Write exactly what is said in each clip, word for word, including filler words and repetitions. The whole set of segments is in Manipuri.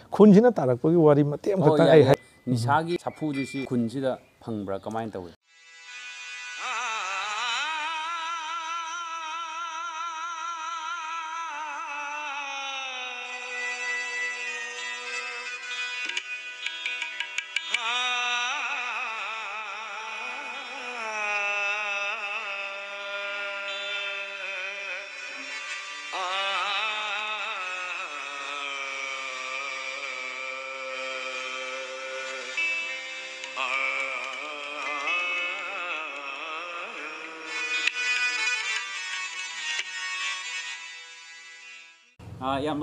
ꯈꯨꯟꯁꯤꯅ ꯇꯥꯔꯛꯄꯒꯤ ꯋꯥꯔꯤ ꯃꯇꯦꯛ ꯑꯃꯈꯛꯇꯪ ꯑꯩ ꯍꯥꯏ ꯅꯤꯁꯥꯒꯤ ꯁꯥꯐꯨꯁꯤ ꯈꯨꯟꯁꯤꯗ ꯐꯪꯕ꯭ꯔꯥ ꯀꯃꯥꯏꯅ ꯇꯧꯏ Ah, yamba.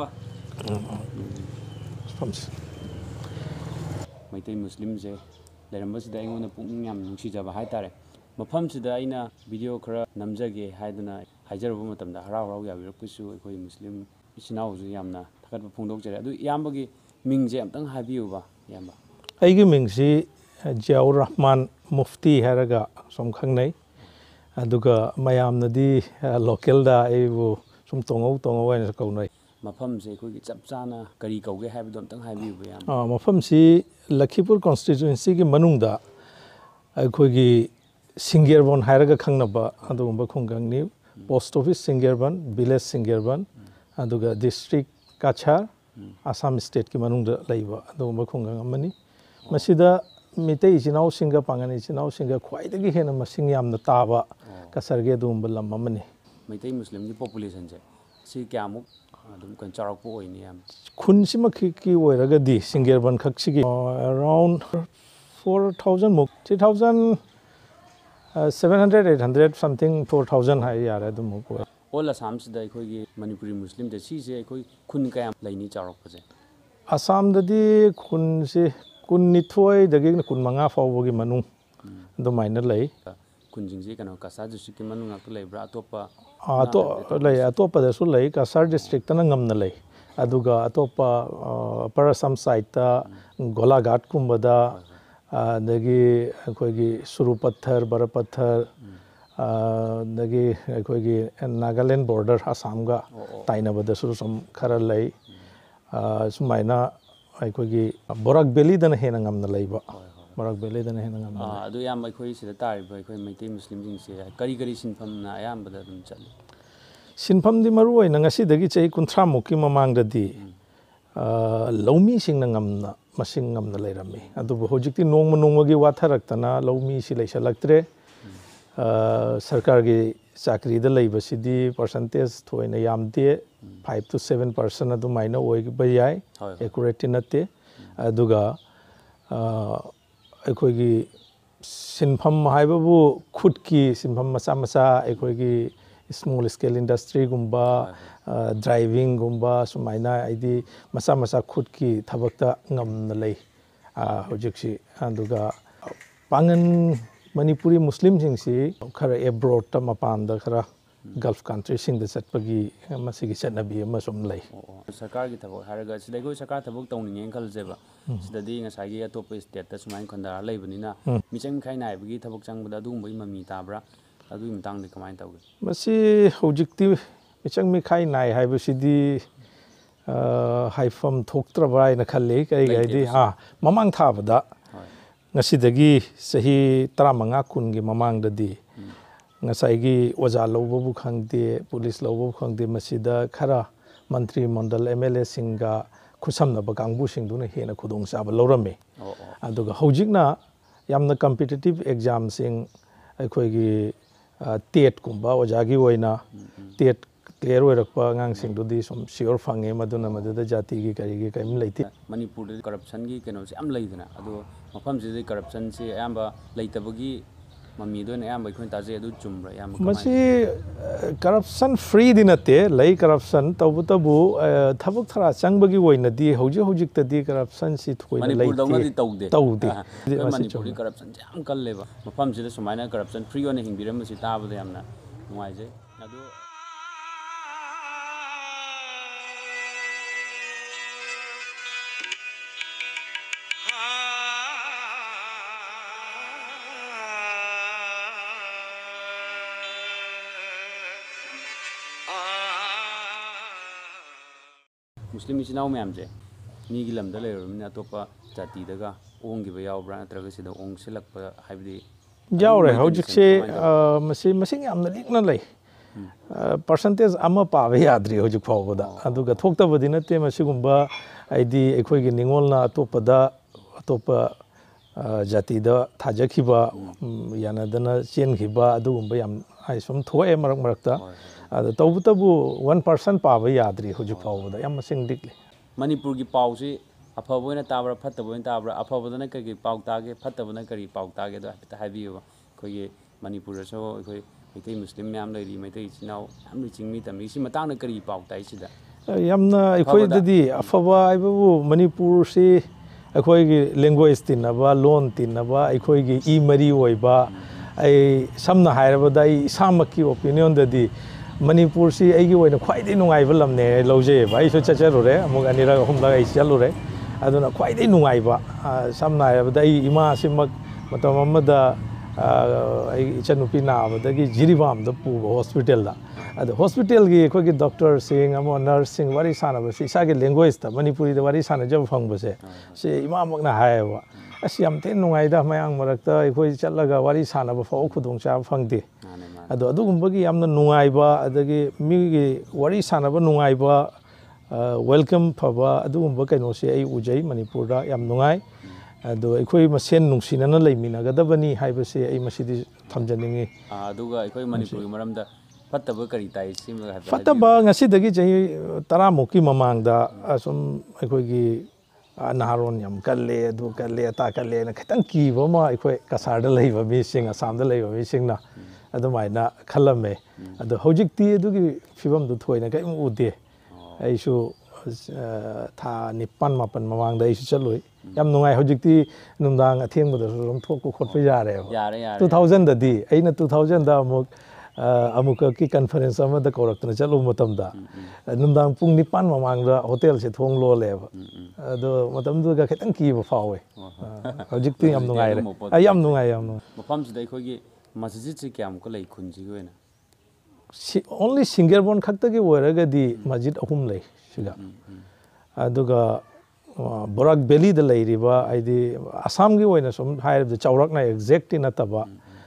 Maitai Muslim je lerambasida aingona pukning yam nungsijaba haitare mafamsida aina video khara namjage haiduna haijaruba matamda harau harau yabirapkusu aikoi Muslim isinauju yamna thakatba phongdokjare adu yambagi mingje amtang haibiyuba yamba aigi mingsi Jiaur Rahman Mufti haraga som khangnai aduga mayamnadi local da aibu sum tongau tongau aina kaunai mafamse aikogi chapchana kari kauge haibdo amtang haibiyuba yamba ah mafamsi Lakhipur constituency ki manungda aikogi Singerbon hairaga khangnaba adugumba khungangni post office Singerban village Singerban aduga district Kachar Assam state ki manungda laiba adugumba khungang amani masida mitei isinau singa pangani isinau singa khwaidagi hena masing yamna taba kasarge adugumba lam amani Maitai Muslim ki population je si kyamuk adum kan charakpo oini yam khunsi ki ki oiragadi Singerban khaksigi around four thousand muk three thousand seven hundred eight hundred something four thousand hai yara dum muk all Assam sida aikogi Manipuri Muslim de si se aikoi khun kayam laini charakpo je Assam dadi khunsi kun nithoi dagi kun manga fawbogi manung adumaina lei kunjingji kano Kasar district ki manung ngak leibra atopa ato lei atopa da su lei Kasar district tana ngamna lei aduga atopa Upper Assam side ta Golaghat kumbada dagi akoigi Surupathar Barapathar dagi akoigi Nagaland border Assam ga tainabada su som khara lei sumaina aikogi Borak Valley dana hena ngamna leiba Borak Valley dana hena ngamna adu yam aikoi sida tariba aikoi Maitai Muslim jing se kari kari sinpham na ayambada dum chali sinpham di maru oina ngasi dagi chai kunthra mukki mamang dadi laumi sing na ngamna masing ngamna leirami adubu hojikti nongma nongmagi watharaktana laumi si leisalaktre sarkar gi chakri da leibasidi percentage thoina yamde five to seven percent adu maina oiba yai accurate natte aduga aikoigi sinpham haibabu khutki sinpham macha macha aikoigi small scale industry gumba driving gumba sumaina aidi macha macha khutki thabakta ngamna lei hojiksi aduga pangan Manipuri Muslim singsi khara abroad ta mapanda khara Gulf country sing da chatpagi masigi chatnabi ama som lei sarkar gi thabak haraga sidai go sarkar thabak tawning khal jeba sidadi ngasai gi atop state ta sumain khandara leibanina michang khai nai bagi thabak changbada adugumbai mami tabra adui mtang de kamai tawge masi hojikti michang mi khai nai haibasidi haifam thoktraba ina khalle kai gaidi ha mamang thabada ngasidagi sahi taramanga kungi mamang dadi ngasaigi oja lawbabu khangde police lawbabu khangde masida khara mantri mandal M L A singa khusam na bakangbu singduna hena khudong saba lawrame aduga hojikna yamna competitive exam sing aikoigi tet kumba ojagi oina tet clear oirakpa ngang singdudi som sure fange maduna madada jati gi kari gi kaim leiti Manipur de corruption gi keno se am leidana adu mafam se corruption se ayamba leitabagi mami do na ayamba khon taje adu chumbra ayamba masi corruption free dinate lei corruption tabu tabu thabak thara changbagi oina di hoji hojik ta di corruption si thoi leiti Manipur dawna di taude taude Manipur di corruption jam kal leba mafam se sumaina corruption free ona hingbiram si tabada yamna nuai je adu Muslim isinau mayam je ꯃꯤꯒꯤ ꯂꯝꯗ ꯂꯩꯔꯨꯔꯕꯅꯤꯅ ꯑꯇꯣꯞꯄ ꯖꯥꯇꯤꯗꯒ ꯑꯣꯡꯈꯤꯕ ꯌꯥꯎꯕ꯭ꯔꯥ ꯅꯠꯇ꯭ꯔꯒ ꯁꯤꯗ ꯑꯣꯡꯁꯤꯜꯂꯛꯄ ꯍꯥꯏꯕꯗꯤ ꯌꯥꯎꯔꯦ ꯍꯧꯖꯤꯛꯁꯦ ꯃꯁꯤ ꯃꯁꯤꯡ ꯌꯥꯝꯅ ꯂꯤꯛꯅ ꯂꯩ ꯄꯥꯔꯁꯦꯟꯇꯦꯖ ꯑꯃ ꯄꯥꯕ ꯌꯥꯗ꯭ꯔꯤ ꯍꯧꯖꯤꯛ ꯐꯥꯎꯕꯗ ꯑꯗꯨꯒ ꯊꯣꯛꯇꯕꯗꯤ ꯅꯠꯇꯦ ꯃꯁꯤꯒꯨꯝꯕ ꯍꯥꯏꯗꯤ ꯑꯩꯈꯣꯏꯒꯤ ꯅꯤꯡꯉꯣꯜꯅ ꯑꯇꯣꯞꯄꯗ ꯑꯇꯣꯞꯄ ꯖꯥꯇꯤꯗ ꯊꯥꯖꯈꯤꯕ ꯌꯥꯅꯗꯅ ꯆꯦꯟꯈꯤꯕ ꯑꯗꯨꯒꯨꯝꯕ ꯌꯥꯝ ꯍꯥꯏ ꯁꯨꯝ ꯊꯣꯛꯑꯦ ꯃꯔꯛ ꯃꯔꯛꯇ ꯑꯗꯣ ꯇꯧꯕꯇꯕꯨ ꯋꯥꯟ ꯄꯥꯔꯁꯟ ꯄꯥꯕ ꯌꯥꯗ꯭ꯔꯤ ꯍꯧꯖꯤꯛ ꯐꯥꯎꯕꯗ ꯌꯥꯝ ꯃꯁꯤꯡ ꯂꯤꯛꯂꯤ ꯃꯅꯤꯄꯨꯔꯒꯤ ꯄꯥꯎꯁꯤ ꯑꯐꯕ ꯑꯣꯏꯅ ꯇꯥꯕ꯭ꯔꯥ ꯐꯠꯇꯕ ꯑꯣꯏꯅ ꯇꯥꯕ꯭ꯔꯥ ꯑꯐꯕꯗꯅ ꯀꯔꯤ ꯄꯥꯎ ꯇꯥꯒꯦ ꯐꯠꯇꯕꯅ ꯀꯔꯤ ꯄꯥꯎ ꯇꯥꯒꯦ ꯑꯗꯣ ꯍꯥꯏꯐꯦꯠꯇ ꯍꯥꯏꯕꯤꯌꯨꯕ ꯑꯩꯈꯣꯏꯒꯤ ꯃꯅꯤꯄꯨꯔꯗꯁꯨ ꯑꯩꯈꯣꯏ ꯃꯩꯇꯩ ꯃꯨꯁꯂꯤꯝ ꯃꯌꯥꯝ ꯂꯩꯔꯤ ꯃꯩꯇꯩ ꯏꯆꯤꯜ ꯏꯅꯥꯎ ꯌꯥꯝ ꯆꯤꯡꯃꯤ ꯇꯝꯃꯤ ꯁꯤ ꯃꯇꯥꯡꯗ ꯀꯔꯤ ꯄꯥꯎ ꯇꯥꯏ ꯁꯤꯗ ꯌꯥꯝꯅ ꯑꯩꯈꯣꯏꯗꯗꯤ ꯑꯐꯕ ꯍꯥꯏꯕꯕꯨ ꯃꯅꯤꯄꯨꯔꯁꯤ ꯑꯩꯈꯣꯏꯒꯤ ꯂꯦꯡꯒ꯭ꯋꯦꯖ ꯇꯤꯟꯅꯕ ꯂꯣꯟ ꯇꯤꯟꯅꯕ ꯑꯩꯈꯣꯏꯒꯤ ꯏ ꯃꯔꯤ ꯑꯣꯏꯕ ꯑꯩ ꯁꯝꯅ ꯍꯥꯏꯔꯕꯗ ꯑꯩ ꯏꯁꯥꯃꯛꯀꯤ ꯑꯣꯄꯤꯅꯤꯌꯟꯗꯗꯤ ꯃꯅꯤꯄꯨꯔꯁꯤ ꯑꯩꯒꯤ ꯑꯣꯏꯅ ꯈ꯭ꯋꯥꯏꯗꯒꯤ ꯅꯨꯡꯉꯥꯏꯕ ꯂꯝꯅꯦ ꯂꯧꯖꯩꯑꯕ ꯑꯩꯁꯨ ꯆꯠꯆꯔꯨꯔꯦ ꯑꯃꯨꯛ ꯑꯅꯤꯔꯛ ꯑꯍꯨꯝꯂꯛ ꯑꯩ ꯆꯠꯂꯨꯔꯦ ꯑꯗꯨꯅ ꯈ꯭ꯋꯥꯏꯗꯒꯤ ꯅꯨꯡꯉꯥꯏꯕ ꯁꯝꯅ ꯍꯥꯏꯔꯕꯗ ꯑꯩ ꯏꯃꯥꯁꯤꯃꯛ ꯃꯇꯝ ꯑꯃꯗ ꯑꯩ ꯏꯆꯟꯅꯨꯄꯤ ꯅꯥꯕꯗꯒꯤ ꯖꯤꯔꯤꯕꯥꯝꯗ ꯄꯨꯕ ꯍꯣꯁꯄꯤꯇꯥꯜꯗ ꯑꯗꯣ ꯍꯣꯁꯄꯤꯇꯥꯜꯒꯤ ꯑꯩꯈꯣꯏꯒꯤ ꯗꯣꯛꯇꯔꯁꯤꯡ ꯑꯃ ꯅꯔꯁꯁꯤꯡ ꯋꯥꯔꯤ ꯁꯥꯟꯅꯕꯁꯤ ꯏꯁꯥꯒꯤ ꯂꯦꯡꯒ꯭ꯋꯦꯖꯇ ꯃꯅꯤꯄꯨꯔꯤꯗ ꯋꯥꯔꯤ ꯁꯥꯟꯅꯖꯕ ꯐꯪꯕꯁꯦ ꯁꯤ ꯏꯃꯥꯃꯛꯅ ꯍꯥꯏꯌꯦꯕ ꯑꯁ ꯌꯥꯝ ꯊꯤꯅ ꯅꯨꯡꯉꯥꯏꯗ ꯃꯌꯥꯝ ꯃꯔꯛꯇ ꯑꯩꯈꯣꯏ ꯆꯠꯂꯒ ꯋꯥꯔꯤ ꯁꯥꯟꯅꯕ ꯐꯥꯎꯕ ꯈꯨꯗꯣꯡꯆꯥꯕ ꯐꯪꯗꯦ ꯑꯗꯣ ꯑꯗꯨꯒꯨꯝꯕꯒꯤ ꯌꯥꯝꯅ ꯅꯨꯡꯉꯥꯏꯕ ꯑꯗꯒꯤ ꯃꯤꯒꯤ ꯋꯥꯔꯤ ꯁꯥꯟꯅꯕ ꯅꯨꯡꯉꯥꯏꯕ ꯋꯦꯜꯀꯝ ꯐꯕ ꯑꯗꯨꯒꯨꯝꯕ ꯀꯩꯅꯣꯁꯦ ꯑꯩ ꯎꯖꯩ ꯃꯅꯤꯄꯨꯔꯗ ꯌꯥꯝ ꯅꯨꯡꯉꯥꯏ ꯑꯗꯣ ꯑꯩꯈꯣꯏ ꯃꯁꯦꯟ ꯅꯨꯡꯁꯤꯅꯅ ꯂꯩꯃꯤꯟꯅꯒꯗꯕꯅꯤ ꯍꯥꯏꯕꯁꯦ ꯑꯩ ꯃꯁꯤꯗꯤ ꯊꯝꯖꯅꯤꯡꯉꯤ ꯑꯗꯨꯒ ꯑꯩꯈꯣꯏ ꯃꯅꯤꯄꯨꯔꯒꯤ ꯃꯔꯝꯗ ꯐꯠꯇꯕ ꯀꯔꯤ ꯇꯥꯏ ꯁꯤꯃ ꯍꯥꯏꯐꯦꯠ ꯐꯠꯇꯕ ꯉꯁꯤꯗꯒꯤ ꯆꯍꯤ ꯇꯔꯥꯃꯨꯛꯀꯤ ꯃꯃꯥꯡꯗ ꯑꯁꯨꯝ ꯑꯩꯈꯣꯏꯒꯤ ꯅꯍꯥꯔꯣꯟ ꯌꯥꯝ ꯀꯜꯂꯦ ꯑꯗꯨ ꯀꯜꯂꯦ ꯑꯇꯥ ꯀꯜꯂꯦꯅ ꯈꯤꯇꯪ ꯀꯤꯕ ꯑꯃ ꯑꯩꯈꯣꯏ ꯀꯁꯥꯔꯗ ꯂꯩꯕ ꯃꯤꯁꯤꯡ ꯑꯁꯥꯝꯗ ꯂꯩꯕ ꯃꯤꯁꯤꯡꯅ ꯑꯗꯨꯃꯥꯏꯅ ꯈꯜꯂꯝꯃꯦ ꯑꯗꯣ ꯍꯧꯖꯤꯛꯇꯤ ꯑꯗꯨꯒꯤ ꯐꯤꯕꯝꯗꯨ ꯊꯣꯏꯅ ꯀꯔꯤꯝ ꯎꯗꯦ ꯑꯩꯁꯨ ꯊꯥ ꯅꯤꯄꯥꯜ ꯃꯥꯄꯜ ꯃꯃꯥꯡꯗ ꯑꯩꯁꯨ ꯆꯠꯂꯨꯏ ꯌꯥꯝ ꯅꯨꯡꯉꯥꯏ ꯍꯧꯖꯤꯛꯇꯤ ꯅꯨꯡꯗꯥꯡ ꯑꯊꯦꯡꯕꯗꯁꯨ ꯑꯗꯨꯝ ꯊꯣꯛꯄ ꯈꯣꯠꯄ ꯌꯥꯔꯦꯕ ꯇꯨ ꯊꯥꯎꯖꯟꯗꯗꯤ ꯑꯩꯅ ꯇꯨ ꯊꯥꯎꯖꯟꯗ ꯑꯃꯨꯛ ꯑꯃꯨꯛꯀꯤ ꯀꯟꯐꯔꯦꯟꯁ ꯑꯃꯗ ꯀꯧꯔꯛꯇꯅ ꯆꯠꯂꯨꯕ ꯃꯇꯝꯗ ꯅꯨꯡꯗꯥꯡ ꯄꯨꯡ ꯅꯤꯄꯥꯟ ꯃꯃꯥꯡꯗ ꯍꯣꯇꯦꯜꯁꯦ ꯊꯣꯡ ꯂꯣꯜꯂꯦꯕ ꯑꯗꯣ ꯃꯇꯝꯗꯨꯗ ꯈꯤꯇꯪ ꯀꯤꯕ ꯐꯥꯎꯋꯦ ꯍꯧꯖꯤꯛꯇꯤ ꯌꯥꯝ ꯅꯨꯡꯉꯥꯏꯔꯦ ꯑꯩ ꯌꯥꯝ ꯅꯨꯡꯉꯥꯏ ꯌꯥꯝ ꯅꯨꯡꯉꯥꯏ ꯃꯐꯝꯁꯤꯗ ꯑꯩꯈꯣꯏꯒꯤ ꯃꯁꯖꯤꯠꯁꯤ ꯀꯌꯥꯃꯨꯛꯀ ꯂꯩ ꯈꯨꯟꯁꯤꯒꯤ ꯑꯣꯏꯅ ꯑꯣꯟꯂꯤ ꯁꯤꯡꯒꯦꯔꯕꯣꯟ ꯈꯛꯇꯒꯤ ꯑꯣꯏꯔꯒꯗꯤ ꯃꯁꯖꯤꯠ ꯑꯍꯨꯝ ꯂꯩ ꯁꯤꯗ ꯑꯗꯨꯒ ꯕꯣꯔꯥꯛ ꯕꯦꯂꯤꯗ ꯂꯩꯔꯤꯕ ꯍꯥꯏꯗꯤ ꯑꯁꯥꯝꯒꯤ ꯑꯣꯏꯅ ꯁꯨꯝ ꯍꯥꯏꯔꯕꯗ ꯆꯥꯎꯔꯥꯛꯅ ꯑꯦꯛꯖꯦꯛꯇꯤ ꯅꯠꯇꯕ